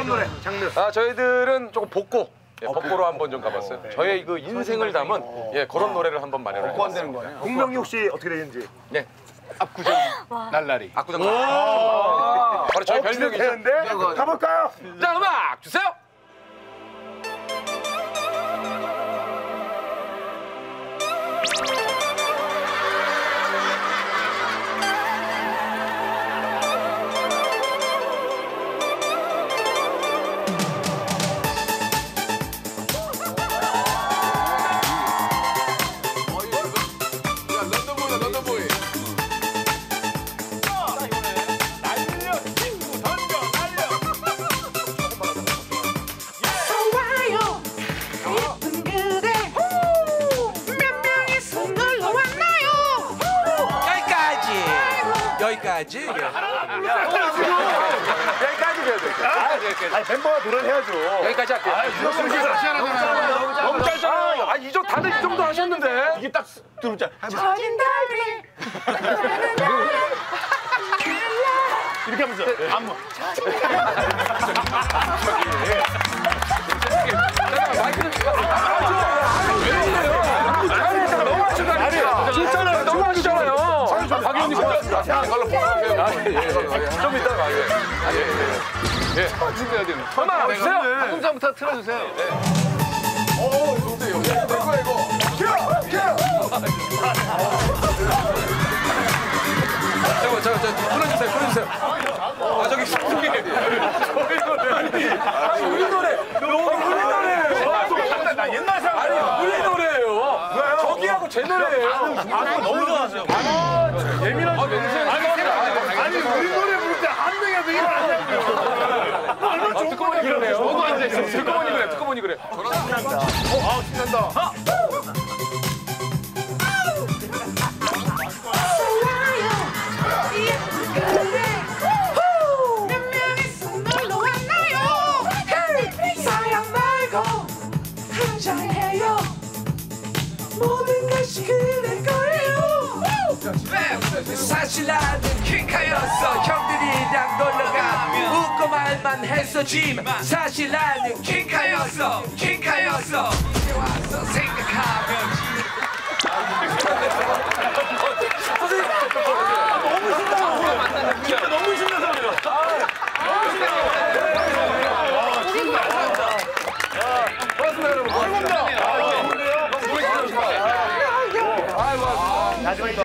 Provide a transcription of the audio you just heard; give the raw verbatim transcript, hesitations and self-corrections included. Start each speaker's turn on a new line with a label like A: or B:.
A: 어떤 노래? 장르?
B: 아 저희들은 조금 복고. 예, 복고로 한번 좀 가봤어요. 저의 그 인생을 담은 예 그런 노래를 한번 마련을 해봤어요.
A: 국명이 혹시 어떻게 되는지?
B: 네.
C: 압구정 날라리.
B: 압구정 날라리. 바로 저희 별명이죠.
A: 되는데 가볼까요?
B: 자 음악 주세요.
D: 여기까지.
B: 여기까지 해야 돼.
A: 아니 멤버가 노래를 해야죠.
B: 여기까지 할게요.
C: 무슨 소리 다시 하잖아요.
B: 너무 짧잖아요. 아, 이 정도 다들 이 정도 하셨는데.
C: 이게 딱 들었자.
E: 젖은 달빛
C: 이렇게 하면서 안무.
B: 마이크 좀. 너무 하시잖아요. 진짜로 너무 하시잖아요. 박영훈이 고맙습니다. 이걸로 보세요. 좀 이따 봐. 예. 예. 준비해야 되는. 전화 주세요.
D: 한국장부터 틀어주세요.
B: 오, 좋대요. 이거 이거. 켜! 켜! 저거 저거 저 끊어주세요. 끊어주세요. 아 저기 저기 저희 노래. 아니 우리 노래. 너무 우리 노래예요.
C: 나 옛날 사람.
B: 아니 우리 노래예요. 저기하고 제 노래예요.
C: 아, 너무 좋아하세요.
B: 예민한 멘트.
C: 아니 우리 노래 부를 때 한 명이라도 이거 안 하고요.
B: 아, 듣고보니 그러네요. 저도 앉아있어. 듣고보니 그래. 듣고보니 그래.
C: 신난다. 어, 아, 신난다.
E: 몇 명이서 놀러 왔나요? 사랑 말고 한잔해요. 모든 것이 그럴 거예요.
D: 사실 나는 퀸카였어. 형들이랑 놀러가면 웃고 말만 했었지만 사실 나는 퀸카였어. 퀸카였어. 이제 와서 생각하면